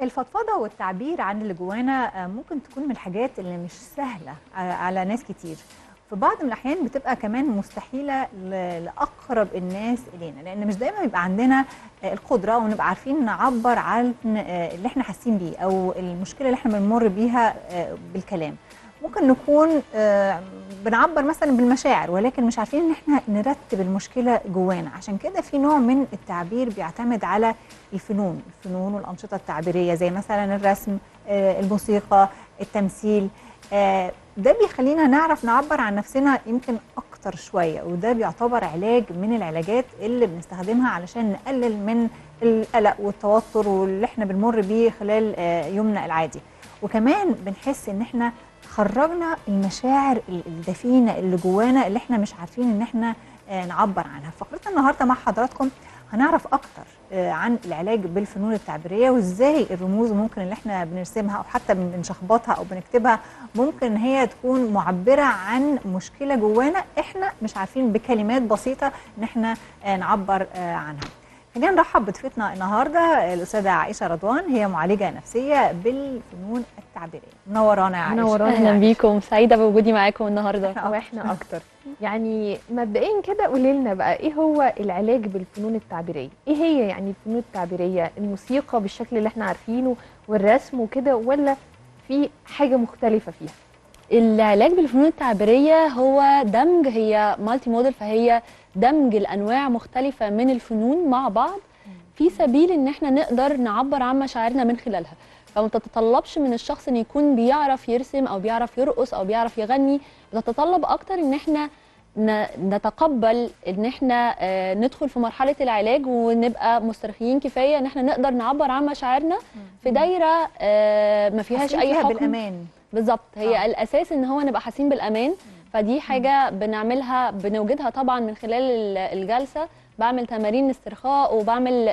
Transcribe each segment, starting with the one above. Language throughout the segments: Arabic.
الفضفضة والتعبير عن اللي جوانا ممكن تكون من الحاجات اللي مش سهلة على ناس كتير. في بعض من الأحيان بتبقى كمان مستحيلة لأقرب الناس إلينا، لأن مش دايما بيبقى عندنا القدرة ونبقى عارفين نعبر عن اللي احنا حاسين بيه أو المشكلة اللي احنا بنمر بيها بالكلام. ممكن نكون بنعبر مثلا بالمشاعر، ولكن مش عارفين ان احنا نرتب المشكله جوانا. عشان كده في نوع من التعبير بيعتمد على الفنون والانشطه التعبيريه، زي مثلا الرسم، الموسيقى، التمثيل. ده بيخلينا نعرف نعبر عن نفسنا يمكن اكتر شويه، وده بيعتبر علاج من العلاجات اللي بنستخدمها علشان نقلل من القلق والتوتر واللي احنا بنمر بيه خلال يومنا العادي. وكمان بنحس ان احنا خرجنا المشاعر الدفينه اللي جوانا اللي احنا مش عارفين ان احنا نعبر عنها. فقرتنا النهارده مع حضراتكم هنعرف اكتر عن العلاج بالفنون التعبيريه، وازاي الرموز ممكن اللي احنا بنرسمها او حتى بنشخبطها او بنكتبها ممكن هي تكون معبره عن مشكله جوانا احنا مش عارفين بكلمات بسيطه ان احنا نعبر عنها. خلينا نرحب بضيفتنا النهارده الاستاذه عائشه رضوان، هي معالجه نفسيه بالفنون التعبيريه. منورانا يا عائشه. منورانا. اهلا بيكم، سعيده بوجودي معاكم النهارده. واحنا اكتر. يعني مبدئيا كده قولي لنا بقى ايه هو العلاج بالفنون التعبيريه؟ ايه هي يعني الفنون التعبيريه؟ الموسيقى بالشكل اللي احنا عارفينه والرسم وكده، ولا في حاجه مختلفه فيها؟ العلاج بالفنون التعبيريه هو دمج، هي مالتي موديل، فهي دمج الانواع مختلفه من الفنون مع بعض في سبيل ان احنا نقدر نعبر عن مشاعرنا من خلالها. فما تتطلبش من الشخص ان يكون بيعرف يرسم او بيعرف يرقص او بيعرف يغني، بتتطلب اكتر ان احنا نتقبل ان احنا ندخل في مرحله العلاج ونبقى مسترخيين كفايه ان احنا نقدر نعبر عن مشاعرنا في دايره ما فيهاش اي حكم. بالامان بالظبط، هي الاساس ان هو نبقى حاسين بالامان. فدي حاجه بنعملها، بنوجدها طبعا من خلال الجلسه. بعمل تمارين استرخاء وبعمل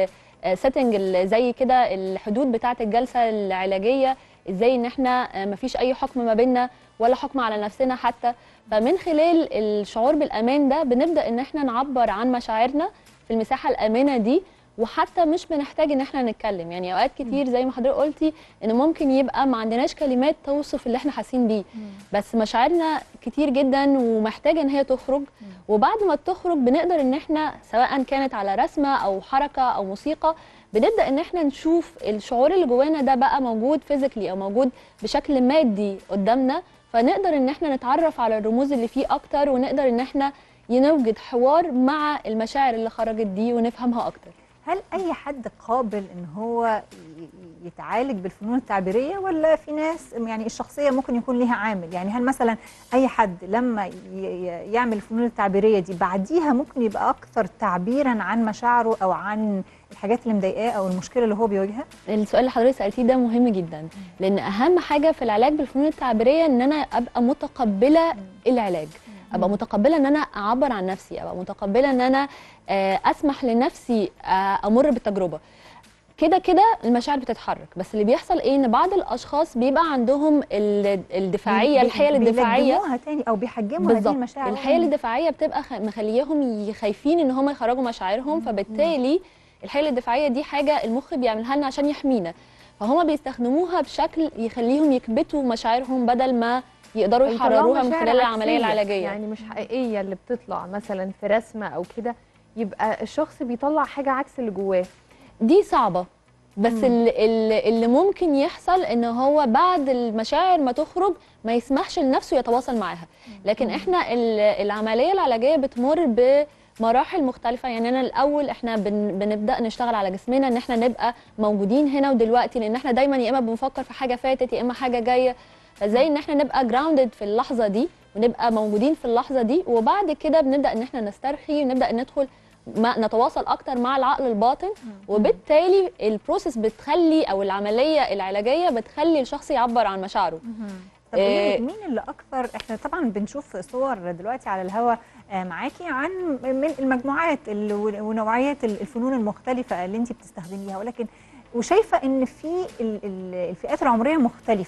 سيتنج زي كده الحدود بتاعه الجلسه العلاجيه، ازاي ان احنا مفيش اي حكم ما بيننا ولا حكم على نفسنا حتى. فمن خلال الشعور بالامان ده بنبدا ان احنا نعبر عن مشاعرنا في المساحه الامنه دي، وحتى مش بنحتاج ان احنا نتكلم. يعني اوقات كتير زي ما حضرتك قلتي ان ممكن يبقى ما عندناش كلمات توصف اللي احنا حاسين بيه، بس مشاعرنا كتير جدا ومحتاجه ان هي تخرج. وبعد ما تخرج بنقدر ان احنا سواء كانت على رسمه او حركه او موسيقى، بنبدا ان احنا نشوف الشعور اللي جوانا ده بقى موجود فيزيكلي او موجود بشكل مادي قدامنا، فنقدر ان احنا نتعرف على الرموز اللي فيه اكتر، ونقدر ان احنا نوجد حوار مع المشاعر اللي خرجت دي ونفهمها اكتر. هل اي حد قابل ان هو يتعالج بالفنون التعبيريه، ولا في ناس يعني الشخصيه ممكن يكون ليها عامل؟ يعني هل مثلا اي حد لما يعمل الفنون التعبيريه دي بعديها ممكن يبقى اكثر تعبيرا عن مشاعره او عن الحاجات اللي مضايقاه او المشكله اللي هو بيواجهها؟ السؤال اللي حضرتك سالتيه ده مهم جدا، لان اهم حاجه في العلاج بالفنون التعبيريه ان انا ابقى متقبله العلاج، ابقى متقبله ان انا اعبر عن نفسي، ابقى متقبله ان انا اسمح لنفسي امر بالتجربه. كده كده المشاعر بتتحرك، بس اللي بيحصل ايه ان بعض الاشخاص بيبقى عندهم الدفاعيه، الحيل الدفاعيه بيلجموها تاني او بيحجموا هذه المشاعر. الحيل الدفاعيه بتبقى مخليهم خايفين ان هم يخرجوا مشاعرهم، فبالتالي الحيل الدفاعيه دي حاجه المخ بيعملها لنا عشان يحمينا، فهم بيستخدموها بشكل يخليهم يكبتوا مشاعرهم بدل ما يقدروا يحرروها من خلال العمليه العلاجيه. يعني مش حقيقيه اللي بتطلع مثلا في رسمه او كده، يبقى الشخص بيطلع حاجه عكس اللي جواه. دي صعبه، بس اللي ممكن يحصل ان هو بعد المشاعر ما تخرج ما يسمحش لنفسه يتواصل معاها. لكن احنا العمليه العلاجيه بتمر بمراحل مختلفه. يعني انا الاول احنا بنبدا نشتغل على جسمنا ان احنا نبقى موجودين هنا ودلوقتي، لان احنا دايما يا اما بنفكر في حاجه فاتت يا اما حاجه جايه. فازاي ان احنا نبقى جراوندد في اللحظه دي ونبقى موجودين في اللحظه دي، وبعد كده بنبدا ان احنا نسترخي ونبدا ندخل نتواصل اكتر مع العقل الباطن، وبالتالي البروسيس بتخلي او العمليه العلاجيه بتخلي الشخص يعبر عن مشاعره. طب مين اللي اكثر؟ احنا طبعا بنشوف صور دلوقتي على الهواء معاكي عن من المجموعات ونوعيات الفنون المختلفه اللي انت بتستخدميها، ولكن وشايفه ان في الفئات العمريه مختلفه.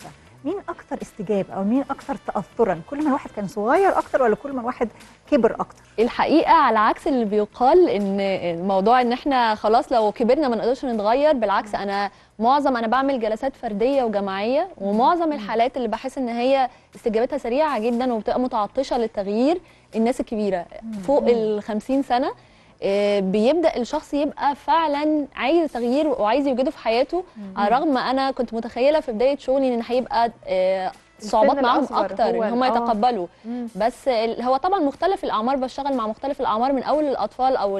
مين اكتر استجابه او مين اكتر تاثرا؟ كل ما الواحد كان صغير اكتر ولا كل ما الواحد كبر اكتر؟ الحقيقه على عكس اللي بيقال، ان الموضوع ان احنا خلاص لو كبرنا ما نقدرش نتغير، بالعكس انا بعمل جلسات فرديه وجماعيه، ومعظم الحالات اللي بحس ان هي استجابتها سريعه جدا وبتبقى متعطشه للتغيير الناس الكبيره فوق ال50 سنه. بيبدا الشخص يبقى فعلا عايز تغيير وعايز يوجده في حياته، على الرغم ما انا كنت متخيله في بدايه شغلي ان هيبقى صعوبات معاهم اكتر ان هم يتقبلوا. بس هو طبعا مختلف الاعمار، بشتغل مع مختلف الاعمار من اول الاطفال او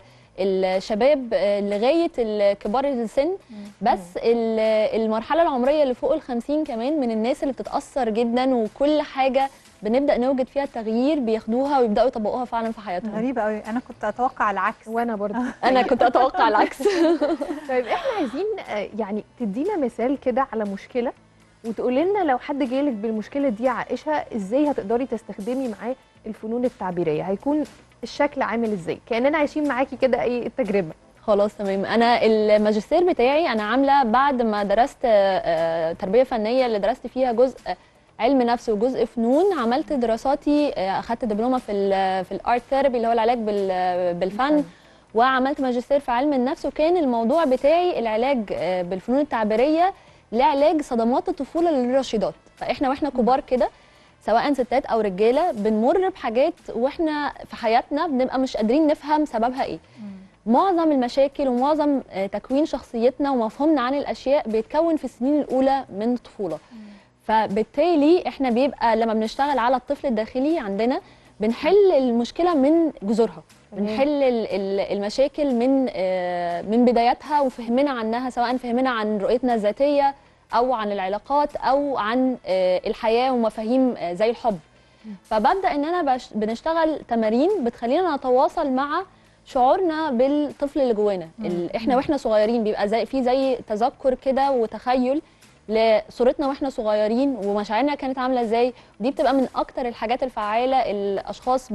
الشباب لغايه كبار السن. بس المرحله العمريه اللي فوق ال50 كمان من الناس اللي بتتاثر جدا، وكل حاجه بنبدا نوجد فيها التغيير بياخدوها ويبداوا يطبقوها فعلا في حياتهم. غريبه قوي، انا كنت اتوقع العكس. وانا برضه انا كنت اتوقع العكس. طيب احنا عايزين يعني تدينا مثال كده على مشكله، وتقولي لنا لو حد جالك بالمشكله دي عائشه ازاي هتقدري تستخدمي معاه الفنون التعبيريه، هيكون الشكل عامل ازاي؟ كاننا عايشين معاكي كده اي التجربه. خلاص تمام. انا الماجستير بتاعي انا عامله بعد ما درست تربيه فنيه اللي درست فيها جزء علم نفس وجزء فنون، عملت دراساتي اخدت دبلومه في الارت ثيرابي اللي هو العلاج بالفن، وعملت ماجستير في علم النفس، وكان الموضوع بتاعي العلاج بالفنون التعبيريه لعلاج صدمات الطفوله للرشيدات. فاحنا واحنا كبار كده سواء ستات او رجاله بنمر بحاجات واحنا في حياتنا بنبقى مش قادرين نفهم سببها ايه. معظم المشاكل ومعظم تكوين شخصيتنا ومفهومنا عن الاشياء بيتكون في السنين الاولى من الطفوله. فبالتالي احنا بيبقى لما بنشتغل على الطفل الداخلي عندنا بنحل المشكله من جذورها، بنحل المشاكل من بداياتها وفهمنا عنها، سواء فهمنا عن رؤيتنا الذاتيه او عن العلاقات او عن الحياه ومفاهيم زي الحب. فببدا ان انا بنشتغل تمارين بتخلينا نتواصل مع شعورنا بالطفل اللي جوانا. احنا واحنا صغيرين بيبقى زي تذكر كده وتخيل لصورتنا واحنا صغيرين ومشاعرنا كانت عامله ازاي. دي بتبقى من اكتر الحاجات الفعاله. الاشخاص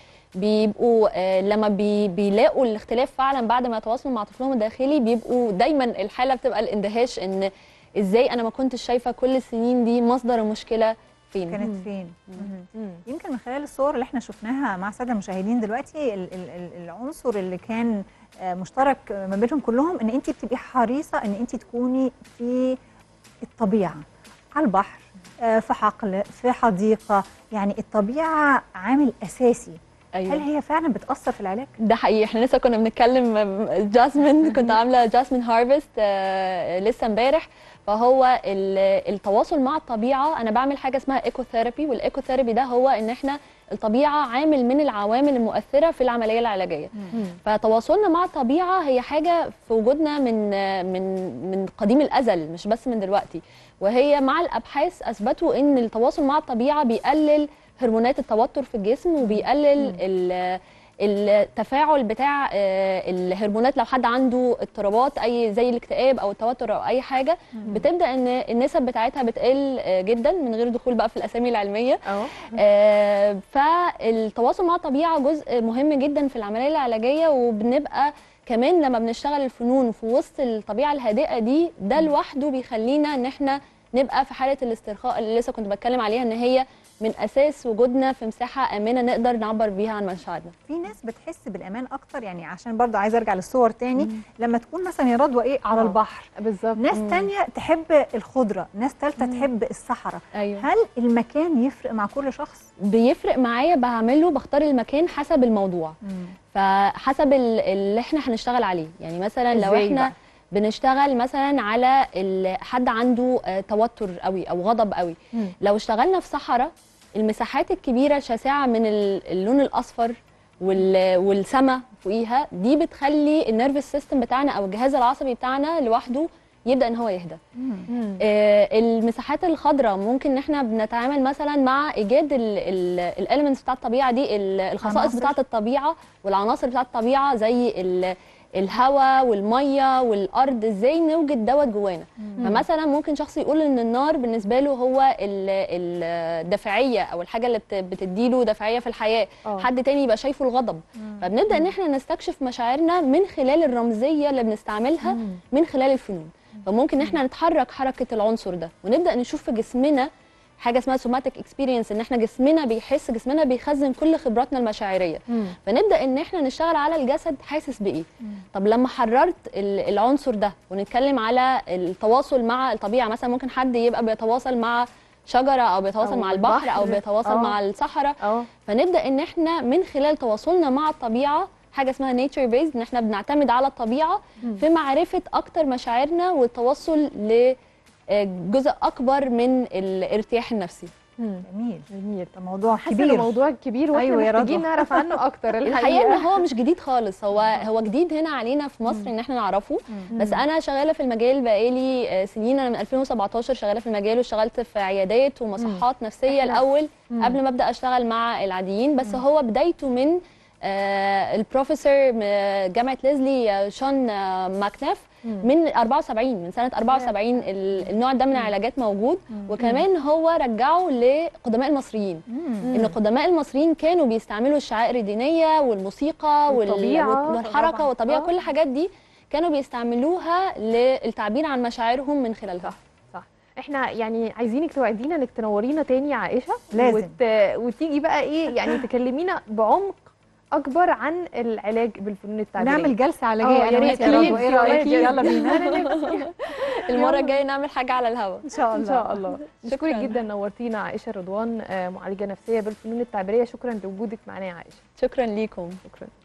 بيبقوا لما بيلاقوا الاختلاف فعلا بعد ما يتواصلوا مع طفلهم الداخلي بيبقوا دايما الحاله بتبقى الاندهاش، ان ازاي انا ما كنتش شايفه كل السنين دي مصدر المشكله كانت فين. يمكن من خلال الصور اللي احنا شفناها مع الساده المشاهدين دلوقتي العنصر اللي كان مشترك ما بينهم كلهم ان انت بتبقي حريصه ان انت تكوني في الطبيعه، على البحر، في حقل، في حديقه، يعني الطبيعه عامل اساسي. أيوة. هل هي فعلا بتاثر في العلاج؟ ده حقيقي. احنا لسه كنا بنتكلم جاسمين، كنت عامله جاسمين هارفست لسه امبارح. فهو التواصل مع الطبيعه، انا بعمل حاجه اسمها ايكو ثيرابي، والايكو ثيرابي ده هو ان احنا الطبيعه عامل من العوامل المؤثره في العمليه العلاجيه. فتواصلنا مع الطبيعه هي حاجه في وجودنا من قديم الازل، مش بس من دلوقتي. وهي مع الابحاث اثبتوا ان التواصل مع الطبيعه بيقلل هرمونات التوتر في الجسم، وبيقلل التفاعل بتاع الهرمونات. لو حد عنده اضطرابات اي زي الاكتئاب او التوتر او اي حاجه بتبدا ان النسب بتاعتها بتقل جدا من غير دخول بقى في الاسامي العلميه. فالتواصل مع الطبيعه جزء مهم جدا في العمليه العلاجيه. وبنبقى كمان لما بنشتغل الفنون في وسط الطبيعه الهادئه دي، ده لوحده بيخلينا ان احنا نبقى في حاله الاسترخاء اللي لسه كنت بتكلم عليها، ان هي من اساس وجودنا في مساحه امنه نقدر نعبر بيها عن مشاعرنا. في ناس بتحس بالامان اكتر، يعني عشان برضه عايزه ارجع للصور تاني، لما تكون مثلا يا رضوى على البحر بالظبط، ناس تانية تحب الخضره، ناس ثالثه تحب الصحراء. أيوة. هل المكان يفرق مع كل شخص؟ بيفرق معايا، بختار المكان حسب الموضوع. فحسب اللي احنا هنشتغل عليه. يعني مثلا لو احنا بقى بنشتغل مثلا على حد عنده توتر قوي او غضب قوي، لو اشتغلنا في صحراء المساحات الكبيره شاسعه من اللون الاصفر والسما فوقيها، دي بتخلي النيرفس سيستم بتاعنا او الجهاز العصبي بتاعنا لوحده يبدا ان هو يهدى. المساحات الخضراء ممكن ان احنا بنتعامل مثلا مع ايجاد الاليمنتس بتاعت الطبيعه دي، الخصائص بتاعت الطبيعه والعناصر بتاعت الطبيعه زي الهواء والميه والارض، ازاي نوجد دوت جوانا. فمثلا ممكن شخص يقول ان النار بالنسبه له هو الدافعيه او الحاجه اللي بتديله دافعيه في الحياه. حد تاني يبقى شايفه الغضب. فبنبدا ان احنا نستكشف مشاعرنا من خلال الرمزيه اللي بنستعملها من خلال الفنون. فممكن احنا نتحرك حركه العنصر ده ونبدا نشوف في جسمنا حاجه اسمها سوماتيك اكسبيرينس، ان احنا جسمنا بيحس، جسمنا بيخزن كل خبراتنا المشاعريه. فنبدا ان احنا نشتغل على الجسد حاسس بايه. طب لما حررت العنصر ده ونتكلم على التواصل مع الطبيعه، مثلا ممكن حد يبقى بيتواصل مع شجره او بيتواصل مع البحر او بيتواصل مع الصحراء. فنبدا ان احنا من خلال تواصلنا مع الطبيعه حاجه اسمها نيتشر بيز، ان احنا بنعتمد على الطبيعه في معرفه اكتر مشاعرنا والتوصل ل جزء اكبر من الارتياح النفسي. جميل. ده موضوع حاسه كبير. موضوع كبير واحنا أيوة محتاجين نعرف عنه اكتر. الحقيقه ان هو مش جديد خالص، هو جديد هنا علينا في مصر ان احنا نعرفه. بس انا شغاله في المجال بقالي سنين، انا من 2017 شغاله في المجال، واشتغلت في عيادات ومصحات نفسيه الاول قبل ما ابدا اشتغل مع العاديين. بس هو بدايته من البروفيسور جامعه ليزلي شون ماكناف من 74، من سنه 74 النوع ده من العلاجات موجود. وكمان هو رجعه لقدماء المصريين، ان قدماء المصريين كانوا بيستعملوا الشعائر الدينيه والموسيقى والحركه والطبيعه، كل الحاجات دي كانوا بيستعملوها للتعبير عن مشاعرهم من خلالها. صح. احنا يعني عايزينك توعدينا انك تنورينا تاني يا عائشه، لازم وتيجي بقى ايه يعني تكلمينا بعمق اكبر عن العلاج بالفنون التعبيريه. نعمل جلسه علاجيه يا ريت. ايه رايك؟ يلا بينا. المره الجايه نعمل حاجه على الهواء ان شاء الله. ان شاء الله. نشكرك جدا، نورتينا عائشه رضوان، معالجه نفسيه بالفنون التعبيريه. شكرا لوجودك معنا يا عائشه. شكرا ليكم. شكرا.